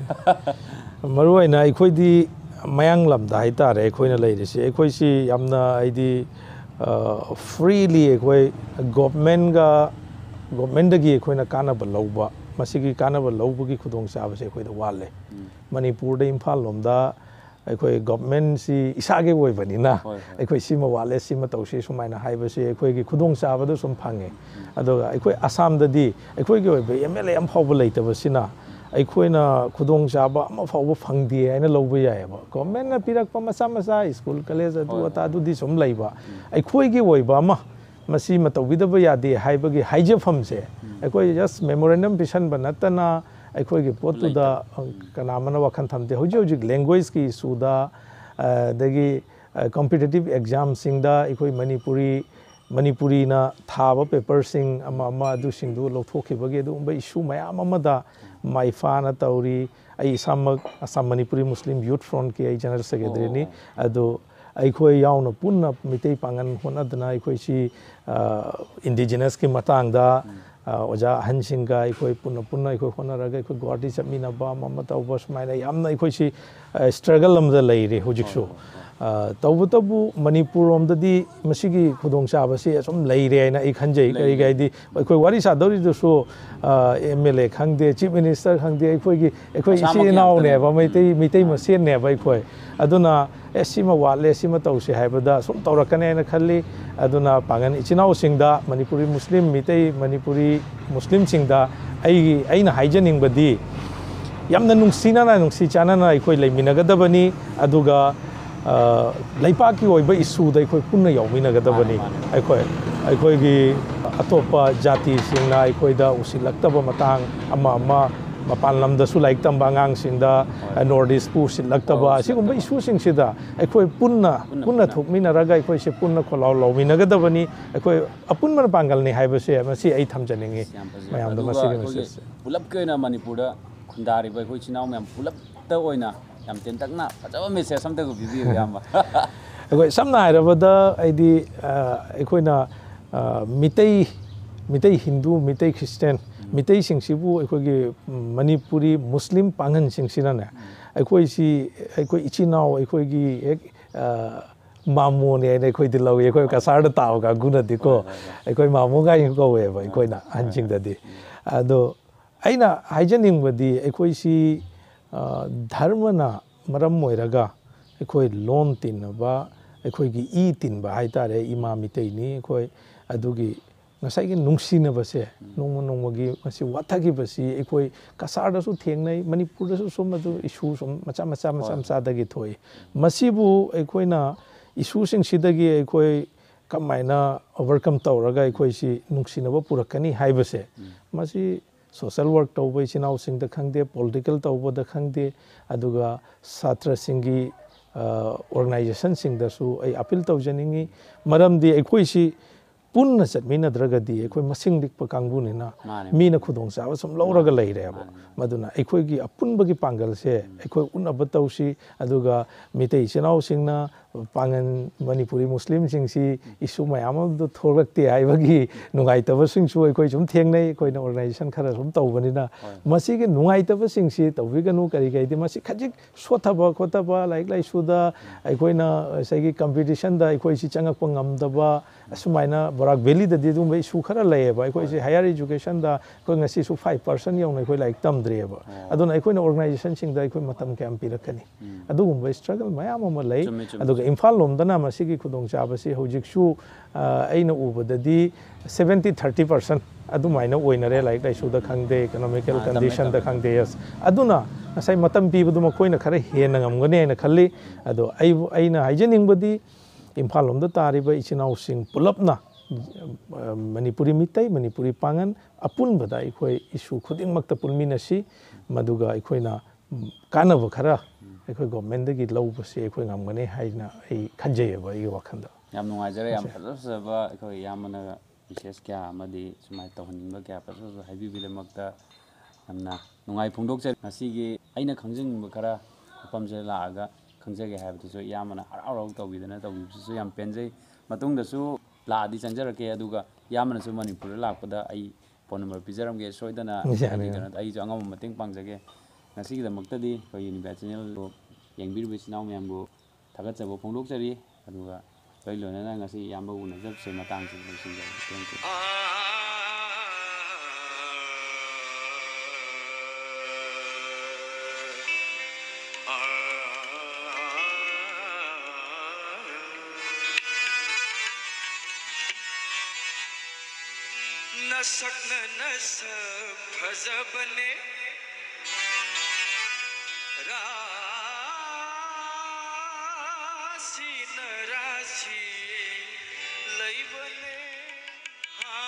ꯃꯔꯨ ꯑꯣꯏꯅ ꯑꯩꯈꯣꯏꯗꯤ ꯃꯌꯥꯡ ꯂꯝꯗ ꯍꯥꯏꯇꯥꯔꯦ ꯑꯩꯈꯣꯏꯅ ꯂꯩꯔꯤꯁꯤ ꯑꯩꯈꯣꯏꯁꯤ ꯌꯥꯝꯅ ꯍꯥꯏꯗꯤ ꯐ꯭ꯔꯤꯂꯤ ꯑꯩꯈꯣꯏ ꯒꯣꯚꯔꯟꯃꯦꯟꯠꯒ ꯒꯣꯚꯔꯟꯃꯦꯟꯠꯗꯒꯤ ꯑꯩꯈꯣꯏꯅ ꯀꯥꯟꯅꯕ ꯂꯧꯕ ꯃꯁꯤꯒꯤ ꯀꯥꯟꯅꯕ ꯂꯧꯕꯒꯤ ꯈꯨꯗꯣꯡꯆꯥꯕꯁꯦ ꯑꯩꯈꯣꯏꯗ ꯋꯥꯠꯂꯦ ꯃꯅꯤꯄꯨꯔꯗ ꯏꯝꯐꯥꯜ ꯂꯣꯝꯗ ꯑꯩꯈꯣꯏ ꯒꯣꯚꯔꯟꯃꯦꯟꯠꯁꯤ ꯏꯁꯥꯒꯤ ꯑꯣꯏꯕꯅꯤꯅ ꯑꯩꯈꯣꯏ ꯁꯤꯃ ꯋꯥꯠꯂꯦ ꯁꯤꯃ ꯇꯧꯁꯤ ꯁꯨꯃꯥꯏꯅ ꯍꯥꯏꯕꯁꯤ ꯑꯩꯈꯣꯏꯒꯤ ꯈꯨꯗꯣꯡꯆꯥꯕꯗꯨ ꯁꯨꯝ ꯐꯪꯉꯦ ꯑꯗꯨꯒ ꯑꯩꯈꯣꯏ ꯑꯁꯥꯝꯗꯗꯤ ꯑꯩꯈꯣꯏꯒꯤ ꯑꯣꯏꯕ ꯑꯦꯝ ꯑꯦꯜ ꯑꯦ ꯑꯃ ꯐꯥꯎꯕ ꯂꯩꯇꯕꯁꯤꯅ ꯑꯩꯈꯣꯏꯅ ꯈꯨꯗꯣꯡꯆꯥꯕ ꯑꯃ ꯐꯥꯎꯕ ꯐꯪꯗꯦ ꯍꯥꯏꯅ ꯂꯧꯕ ꯌꯥꯏꯑꯕ ꯒꯣꯚꯔꯟꯃꯦꯟꯠꯅ ꯄꯤꯔꯛꯄ ꯃꯆꯥ ꯃꯆꯥ ꯁ꯭ꯀꯨꯜ ꯀꯣꯂꯦꯖ ꯑꯗꯨ ꯑꯇꯥ ꯑꯗꯨꯗꯤ ꯁꯨꯝ ꯂꯩꯕ ꯑꯩꯈꯣꯏꯒꯤ ꯑꯣꯏꯕ ꯑꯃ ꯃꯁꯤꯃ ꯇꯧꯕꯤꯗꯕ ꯌꯥꯗꯦ ꯍꯥꯏꯕꯒꯤ ꯍꯥꯏꯖꯐꯝꯁꯦ ꯑꯩꯈꯣꯏ ꯖꯁ ꯃꯦꯃꯣꯔꯦꯟꯗꯝ ꯄꯤꯁꯟꯕ ꯅꯠꯇꯅ ꯑꯩꯈꯣꯏꯒꯤ ꯄꯣꯠꯇꯨꯗ ꯀꯅꯥꯃꯅ ꯋꯥꯈꯜ ꯊꯝꯗꯦ ꯍꯧꯖꯤꯛ ꯍꯧꯖꯤꯛ ꯂꯦꯡꯒ꯭ꯋꯦꯖꯀꯤ ꯏꯁꯨꯗ ꯑꯗꯒꯤ ꯀꯝꯄꯤꯇꯤꯇꯤꯚ ꯑꯦꯛꯖꯥꯝꯁꯤꯡꯗ ꯑꯩꯈꯣꯏ ꯃꯅꯤꯄꯨꯔꯤ ꯃꯅꯤꯄꯨꯔꯤꯅ ꯊꯥꯕ ꯄꯦꯄꯔꯁꯤꯡ ꯑꯃ ꯑꯃ ꯑꯗꯨꯁꯤꯡꯗꯨ ꯂꯧꯊꯣꯛꯈꯤꯕꯒꯤ ꯑꯗꯨꯒꯨꯝꯕ ꯏꯁꯨ ꯃꯌꯥꯝ ꯑꯃꯗ ꯃꯥꯏꯐꯥꯅ ꯇꯧꯔꯤ ꯑꯩ ꯏꯁꯥꯃꯛ ꯑꯁꯥꯝ ꯃꯅꯤꯄꯨꯔꯤ ꯃꯨꯁꯂꯤꯝ ꯌꯨꯠ ꯐ꯭ꯔꯣꯟꯠꯀꯤ ꯑꯩ ꯖꯦꯅꯔꯦꯜ ꯁꯦꯀ꯭ꯔꯦꯇꯔꯤꯅꯤ ꯑꯗꯨ ꯑꯩꯈꯣꯏ ꯌꯥꯎꯅ ꯄꯨꯟꯅ ꯃꯤꯇꯩ ꯄꯥꯡꯒꯟ ꯍꯣꯠꯅꯗꯅ ꯑꯩꯈꯣꯏꯁꯤ ꯏꯟꯗꯤꯖꯤꯅꯁꯀꯤ ꯃꯇꯥꯡꯗ ꯑꯣꯖꯥ ꯑꯍꯟꯁꯤꯡꯒ ꯑꯩꯈꯣꯏ ꯄꯨꯟꯅ ꯄꯨꯟꯅ ꯑꯩꯈꯣꯏ ꯍꯣꯠꯅꯔꯒ ꯑꯩꯈꯣꯏ ꯒꯨꯋꯥꯍꯥꯇꯤ ꯆꯠꯃꯤꯟꯅꯕ ꯑꯃ ꯑꯃ ꯇꯧꯕ ꯁꯨꯃꯥꯏꯅ ꯌꯥꯝꯅ ꯑꯩꯈꯣꯏꯁꯤ ꯁ꯭ꯇ꯭ꯔꯒꯜ ꯑꯃꯗ ꯂꯩꯔꯤ ꯍꯧꯖꯤꯛꯁꯨ ꯇꯧꯕꯇꯕꯨ ꯃꯅꯤꯄꯨꯔꯔꯣꯝꯗꯗꯤ ꯃꯁꯤꯒꯤ ꯈꯨꯗꯣꯡꯆꯥꯕꯁꯤ ꯑꯁꯨꯝ ꯂꯩꯔꯦ ꯍꯥꯏꯅ ꯑꯩ ꯈꯟꯖꯩ ꯀꯔꯤꯒꯤ ꯍꯥꯏꯗꯤ ꯑꯩꯈꯣꯏ ꯋꯥꯔꯤ ꯁꯥꯗꯧꯔꯤꯗꯨꯁꯨ ꯑꯦꯝ ꯑꯦꯜ ꯑꯦ ꯈꯪꯗꯦ ꯆꯤꯐ ꯃꯤꯅꯤꯁꯇꯔ ꯈꯪꯗꯦ ꯑꯩꯈꯣꯏꯒꯤ ꯑꯩꯈꯣꯏ ꯏꯆꯤꯜ ꯏꯅꯥꯎꯅꯦꯕ ꯃꯩꯇꯩ ꯃꯩꯇꯩ ꯃꯁꯦꯟꯅꯦꯕ ꯑꯩꯈꯣꯏ ꯑꯗꯨꯅ ꯑꯦ ꯁꯤꯃ ꯋꯥꯠꯂꯦ ꯁꯤꯃ ꯇꯧꯁꯤ ꯍꯥꯏꯕꯗ ꯁꯨꯝ ꯇꯧꯔꯛꯀꯅꯤ ꯍꯥꯏꯅ ꯈꯜꯂꯤ ꯑꯗꯨꯅ ꯄꯥꯡꯒꯟ ꯏꯆꯤꯜ ꯏꯅꯥꯎꯁꯤꯡꯗ ꯃꯅꯤꯄꯨꯔꯤ ꯃꯨꯁꯂꯤꯝ ꯃꯤꯇꯩ ꯃꯅꯤꯄꯨꯔꯤ ꯃꯨꯁꯂꯤꯝꯁꯤꯡꯗ ꯑꯩꯒꯤ ꯑꯩꯅ ꯍꯥꯏꯖꯅꯤꯡꯕꯗꯤ ꯌꯥꯝꯅ ꯅꯨꯡꯁꯤꯅꯅ ꯅꯨꯡꯁꯤ ꯆꯥꯟꯅꯅ ꯑꯩꯈꯣꯏ ꯂꯩꯃꯤꯟꯅꯒꯗꯕꯅꯤ ꯑꯗꯨꯒ ꯂꯩꯄꯥꯛꯀꯤ ꯑꯣꯏꯕ ꯏꯁꯨꯗ ꯑꯩꯈꯣꯏ ꯄꯨꯟꯅ ꯌꯥꯎꯃꯤꯟꯅꯒꯗꯕꯅꯤ ꯑꯩꯈꯣꯏ ꯑꯩꯈꯣꯏꯒꯤ ꯑꯇꯣꯞꯄ ꯖꯥꯇꯤꯁꯤꯡꯅ ꯑꯩꯈꯣꯏꯗ ꯎꯁꯤꯜꯂꯛꯇꯕ ꯃꯇꯥꯡ ꯑꯃ ꯑꯃ ꯃꯄꯥꯟ ꯂꯝꯗꯁꯨ ꯂꯥꯏꯔꯤꯛ ꯇꯝꯕ ꯑꯉꯥꯡꯁꯤꯡꯗ ꯅꯣꯔꯠ ꯏꯁꯄꯨ ꯎꯁꯤꯜꯂꯛꯇꯕ ꯑꯁꯤꯒꯨꯝꯕ ꯏꯁꯨꯁꯤꯡꯁꯤꯗ ꯑꯩꯈꯣꯏ ꯄꯨꯟꯅ ꯄꯨꯟꯅ ꯊꯣꯛꯃꯤꯟꯅꯔꯒ ꯑꯩꯈꯣꯏꯁꯦ ꯄꯨꯟꯅ ꯈꯣꯜꯂꯥꯎ ꯂꯧꯃꯤꯟꯅꯒꯗꯕꯅꯤ ꯑꯩꯈꯣꯏ ꯑꯄꯨꯟꯕ ꯄꯥꯡꯒꯜꯅꯤ ꯍꯥꯏꯕꯁꯦ ꯃꯁꯤ ꯑꯩ ꯊꯝꯖꯅꯤꯡꯉꯤ ꯃꯌꯥꯝꯗ ꯃꯁꯤꯒꯤ ꯃꯦꯁꯦꯖꯁꯦ ꯄꯨꯂꯞꯀꯤ ꯑꯣꯏꯅ ꯃꯅꯤꯄꯨꯔꯗ ꯈꯨꯟꯗꯥꯔꯤꯕ ꯑꯩꯈꯣꯏ ꯏꯆꯤꯜ ꯏꯅꯥꯎ ꯃꯌꯥꯝ ꯄꯨꯂꯞꯇ ꯑꯣꯏꯅ ꯌꯥꯝ ꯇꯦꯟꯇꯛꯅ ꯐꯖꯕ ꯃꯦꯁꯦꯖ ꯑꯝꯇꯒ ꯄꯤꯕꯤꯌꯨ ꯏꯌꯥꯝꯕ ꯑꯩꯈꯣꯏ ꯁꯝꯅ ꯍꯥꯏꯔꯕꯗ ꯑꯩꯗꯤ ꯑꯩꯈꯣꯏꯅ ꯃꯤꯇꯩ ꯃꯤꯇꯩ ꯍꯤꯟꯗꯨ ꯃꯤꯇꯩ ꯈ꯭ꯔꯤꯁꯇꯦꯟ ꯃꯤꯇꯩꯁꯤꯡꯁꯤꯕꯨ ꯑꯩꯈꯣꯏꯒꯤ ꯃꯅꯤꯄꯨꯔꯤ ꯃꯨꯁꯂꯤꯝ ꯄꯥꯡꯒꯟꯁꯤꯡꯁꯤꯅꯅꯦ ꯑꯩꯈꯣꯏꯁꯤ ꯑꯩꯈꯣꯏ ꯏꯆꯤꯜ ꯏꯅꯥꯎ ꯑꯩꯈꯣꯏꯒꯤ ꯍꯦꯛ ꯃꯥꯃꯣꯅꯦ ꯍꯥꯏꯅ ꯑꯩꯈꯣꯏꯗꯤ ꯂꯧꯏ ꯑꯩꯈꯣꯏ ꯀꯁꯥꯔꯗ ꯇꯥꯕ ꯀꯥꯡꯕꯨꯅꯗꯤꯀꯣ ꯑꯩꯈꯣꯏ ꯃꯥꯃꯣꯒꯥꯏꯅ ꯀꯧꯋꯦꯕ ꯑꯩꯈꯣꯏꯅ ꯑꯍꯟꯁꯤꯡꯗꯗꯤ ꯑꯗꯣ ꯑꯩꯅ ꯍꯥꯏꯖꯅꯤꯡꯕꯗꯤ ꯑꯩꯈꯣꯏꯁꯤ ꯙꯔꯃꯅ ꯃꯔꯝ ꯑꯣꯏꯔꯒ ꯑꯩꯈꯣꯏ ꯂꯣꯟ ꯇꯤꯟꯅꯕ ꯑꯩꯈꯣꯏꯒꯤ ꯏ ꯇꯤꯟꯕ ꯍꯥꯏꯇꯥꯔꯦ ꯏꯃꯥ ꯃꯤꯇꯩꯅꯤ ꯑꯩꯈꯣꯏ ꯑꯗꯨꯒꯤ ꯉꯁꯥꯏꯒꯤ ꯅꯨꯡꯁꯤꯅꯕꯁꯦ ꯅꯣꯡꯃ ꯅꯣꯡꯃꯒꯤ ꯃꯁꯤ ꯋꯥꯊꯈꯤꯕꯁꯤ ꯑꯩꯈꯣꯏ ꯀꯁꯥꯔꯗꯁꯨ ꯊꯦꯡꯅꯩ ꯃꯅꯤꯄꯨꯔꯗꯁꯨ ꯁꯨꯝ ꯑꯗꯨ ꯏꯁꯨ ꯁꯨꯝ ꯃꯆꯥ ꯃꯆꯥ ꯃꯆꯥ ꯃꯆꯥꯗꯒꯤ ꯊꯣꯛꯏ ꯃꯁꯤꯕꯨ ꯑꯩꯈꯣꯏꯅ ꯏꯁꯨꯁꯤꯡꯁꯤꯗꯒꯤ ꯑꯩꯈꯣꯏ ꯀꯃꯥꯏꯅ ꯑꯣꯚꯔꯀꯝ ꯇꯧꯔꯒ ꯑꯩꯈꯣꯏꯁꯤ ꯅꯨꯡꯁꯤꯅꯕ ꯄꯨꯔꯛꯀꯅꯤ ꯍꯥꯏꯕꯁꯦ ꯃꯁꯤ ꯁꯣꯁꯦꯜ ꯋꯥꯔꯛ ꯇꯧꯕ ꯏꯆꯤꯟ ꯏꯅꯥꯎꯁꯤꯡꯗ ꯈꯪꯗꯦ ꯄꯣꯂꯤꯇꯤꯀꯦꯜ ꯇꯧꯕꯗ ꯈꯪꯗꯦ ꯑꯗꯨꯒ ꯁꯥꯇ꯭ꯔꯁꯤꯡꯒꯤ ꯑꯣꯔꯒꯅꯥꯏꯖꯦꯁꯟꯁꯤꯡꯗꯁꯨ ꯑꯩ ꯑꯄꯤꯜ ꯇꯧꯖꯅꯤꯡꯉꯤ ꯃꯔꯝꯗꯤ ꯑꯩꯈꯣꯏꯁꯤ ꯄꯨꯟꯅ ꯆꯠꯃꯤꯟꯅꯗ꯭ꯔꯒꯗꯤ ꯑꯩꯈꯣꯏ ꯃꯁꯤꯡ ꯂꯤꯛꯄ ꯀꯥꯡꯕꯨꯅꯤꯅ ꯃꯤꯅ ꯈꯨꯗꯣꯡꯆꯥꯕ ꯁꯨꯝ ꯂꯧꯔꯒ ꯂꯩꯔꯦꯕ ꯃꯗꯨꯅ ꯑꯩꯈꯣꯏꯒꯤ ꯑꯄꯨꯟꯕꯒꯤ ꯄꯥꯡꯒꯜꯁꯦ ꯑꯩꯈꯣꯏ ꯎꯠꯅꯕ ꯇꯧꯁꯤ ꯑꯗꯨꯒ ꯃꯤꯇꯩ ꯏꯆꯤꯟ ꯏꯅꯥꯎꯁꯤꯡꯅ ꯄꯥꯡꯒꯜ ꯃꯅꯤꯄꯨꯔꯤ ꯃꯨꯁꯂꯤꯝꯁꯤꯡꯁꯤ ꯏꯁꯨ ꯃꯌꯥꯝ ꯑꯃꯗ ꯊꯣꯛꯂꯛꯇꯦ ꯍꯥꯏꯕꯒꯤ ꯅꯨꯡꯉꯥꯏꯇꯕꯁꯤꯡꯁꯨ ꯑꯩꯈꯣꯏ ꯁꯨꯝ ꯊꯦꯡꯅꯩ ꯑꯩꯈꯣꯏꯅ ꯑꯣꯔꯒꯅꯥꯏꯖꯦꯁꯟ ꯈꯔ ꯁꯨꯝ ꯇꯧꯕꯅꯤꯅ ꯃꯁꯤꯒꯤ ꯅꯨꯡꯉꯥꯏꯇꯕꯁꯤꯡꯁꯤ ꯇꯧꯕꯤꯒꯅꯨ ꯀꯔꯤ ꯀꯔꯤꯗꯤ ꯃꯁꯤ ꯈꯖꯤꯛ ꯁꯣꯠꯊꯕ ꯈꯣꯠꯊꯕ ꯂꯥꯏꯔꯤꯛ ꯂꯥꯏꯁꯨꯗ ꯑꯩꯈꯣꯏꯅ ꯉꯁꯥꯏꯒꯤ ꯀꯝꯄꯤꯇꯤꯁꯟꯗ ꯑꯩꯈꯣꯏꯁꯤ ꯆꯪꯉꯛꯄ ꯉꯝꯗꯕ ꯑꯁꯨꯃꯥꯏꯅ ꯕꯣꯔꯥꯛ ꯚꯦꯂꯤꯗꯗꯤ ꯑꯗꯨꯒꯨꯝꯕ ꯏꯁꯨ ꯈꯔ ꯂꯩꯌꯦꯕ ꯑꯩꯈꯣꯏꯁꯤ ꯍꯥꯌꯔ ꯏꯖꯨꯀꯦꯁꯟꯗ ꯑꯩꯈꯣꯏ ꯉꯁꯤꯁꯨ ꯐꯥꯏꯚ ꯄꯥꯔꯁꯦꯟ ꯌꯧꯅ ꯑꯩꯈꯣꯏ ꯂꯥꯏꯔꯤꯛ ꯇꯝꯗ꯭ꯔꯤꯑꯕ ꯑꯗꯨꯅ ꯑꯩꯈꯣꯏꯅ ꯑꯣꯔꯒꯅꯥꯏꯖꯦꯁꯟꯁꯤꯡꯗ ꯑꯩꯈꯣꯏ ꯃꯇꯝ ꯀꯌꯥꯝ ꯄꯤꯔꯛꯀꯅꯤ ꯑꯗꯨꯒꯨꯝꯕ ꯏꯁꯇ꯭ꯔꯒꯜ ꯃꯌꯥꯝ ꯑꯃ ꯂꯩ ꯑꯗꯨꯒ ꯏꯝꯐꯥꯜ ꯂꯣꯝꯗꯅ ꯃꯁꯤꯒꯤ ꯈꯨꯗꯣꯡꯆꯥꯕꯁꯤ ꯍꯧꯖꯤꯛꯁꯨ ꯑꯩꯅ ꯎꯕꯗꯗꯤ ꯁꯕꯦꯟꯇꯤ ꯊꯥꯔꯇꯤ ꯄꯥꯔꯁꯦꯟ ꯑꯗꯨꯃꯥꯏꯅ ꯑꯣꯏꯅꯔꯦ ꯂꯥꯏꯔꯤꯛ ꯂꯥꯏꯁꯨꯗ ꯈꯪꯗꯦ ꯏꯀꯣꯅꯣꯃꯤꯀꯦꯜ ꯀꯟꯗꯤꯁꯟꯗ ꯈꯪꯗꯦ ꯌꯦꯁ ꯑꯗꯨꯅ ꯉꯁꯥꯏ ꯃꯇꯝ ꯄꯤꯕꯗꯨ ꯃꯈꯣꯏꯅ ꯈꯔ ꯍꯦꯟꯅ ꯉꯝꯒꯅꯤ ꯍꯥꯏꯅ ꯈꯜꯂꯤ ꯑꯗꯣ ꯑꯩꯕꯨ ꯑꯩꯅ ꯍꯥꯏꯖꯅꯤꯡꯕꯗꯤ ꯏꯝꯐꯥꯜ ꯂꯣꯝꯗ ꯇꯥꯔꯤꯕ ꯏꯆꯤꯟ ꯏꯅꯥꯎꯁꯤꯡ ꯄꯨꯂꯞꯅ ꯃꯅꯤꯄꯨꯔꯤ ꯃꯤꯇꯩ ꯃꯅꯤꯄꯨꯔꯤ ꯄꯥꯡꯒꯟ ꯑꯄꯨꯟꯕꯗ ꯑꯩꯈꯣꯏ ꯏꯁꯨ ꯈꯨꯗꯤꯡꯃꯛꯇ ꯄꯨꯟꯃꯤꯟꯅꯁꯤ ꯃꯗꯨꯒ ꯑꯩꯈꯣꯏꯅ ꯀꯥꯟꯅꯕ ꯈꯔ ꯑꯩꯈꯣꯏ ꯒꯣꯔꯃꯦꯟꯗꯒꯤ ꯂꯧꯕꯁꯤ ꯑꯩꯈꯣꯏ ꯉꯝꯒꯅꯤ ꯍꯥꯏꯅ ꯑꯩ ꯈꯟꯖꯩꯑꯕ ꯑꯩꯒꯤ ꯋꯥꯈꯜꯗ ꯌꯥꯝ ꯅꯨꯡꯉꯥꯏꯖꯔꯦ ꯌꯥꯝ ꯐꯖ ꯐꯖꯕ ꯑꯩꯈꯣꯏ ꯏꯌꯥꯝꯕꯅ ꯃꯦꯁꯦꯖ ꯀꯌꯥ ꯑꯃꯗꯤ ꯁꯨꯃꯥꯏꯅ ꯇꯧꯍꯟꯅꯤꯡꯕ ꯀꯌꯥ ꯐꯖ ꯐꯖꯕ ꯍꯥꯏꯕꯤꯕꯒꯤꯗꯃꯛꯇ ꯌꯥꯝꯅ ꯅꯨꯡꯉꯥꯏ ꯐꯣꯡꯗꯣꯛꯆꯔꯤ ꯉꯁꯤꯒꯤ ꯑꯩꯅ ꯈꯪꯖꯅꯤꯡꯕ ꯈꯔ ꯃꯐꯝꯁꯤꯗ ꯂꯥꯛꯑꯒ ꯈꯪꯖꯒꯦ ꯍꯥꯏꯕꯗꯨꯁꯨ ꯏꯌꯥꯝꯕꯅ ꯍꯔꯥꯎ ꯍꯔꯥꯎ ꯇꯧꯕꯤꯗꯅ ꯇꯧꯕꯤꯕꯁꯤꯁꯨ ꯌꯥꯝ ꯄꯦꯟꯖꯩ ꯃꯇꯨꯡꯗꯁꯨ ꯂꯥꯛꯑꯗꯤ ꯆꯪꯖꯔꯛꯀꯦ ꯑꯗꯨꯒ ꯏꯌꯥꯝꯕꯅꯁꯨ ꯃꯅꯤꯄꯨꯔꯗ ꯂꯥꯛꯄꯗ ꯑꯩ ꯐꯣꯟ ꯅꯝꯕꯔ ꯄꯤꯖꯔꯝꯒꯦ ꯁꯣꯏꯗꯅ ꯀꯩꯅꯣ ꯑꯩꯁꯨ ꯑꯉꯝꯕ ꯃꯇꯦꯡ ꯄꯥꯡꯖꯒꯦ ꯉꯁꯤꯒꯤꯗꯃꯛꯇꯗꯤ ꯑꯩꯈꯣꯏ ꯌꯨꯅꯤꯕꯥꯏ ꯆꯦꯅꯦꯜꯗꯨ ꯌꯦꯡꯕꯤꯔꯤꯕ ꯏꯆꯤꯟ ꯏꯅꯥꯎ ꯃꯌꯥꯝꯕꯨ ꯊꯥꯒꯠꯆꯕ ꯐꯣꯡꯗꯣꯛꯆꯔꯤ ꯑꯗꯨꯒ ꯂꯣꯏ ꯂꯣꯏꯅꯅ ꯉꯁꯤ ꯏꯌꯥꯝꯕ ꯎꯅꯖꯕꯁꯦ ꯃꯇꯥꯡꯁꯤ ꯂꯣꯏꯁꯤꯟꯖꯔꯤ ꯊꯦꯡꯛ ꯌꯨ नसक्न नस फजबने राशि न राशि लैबने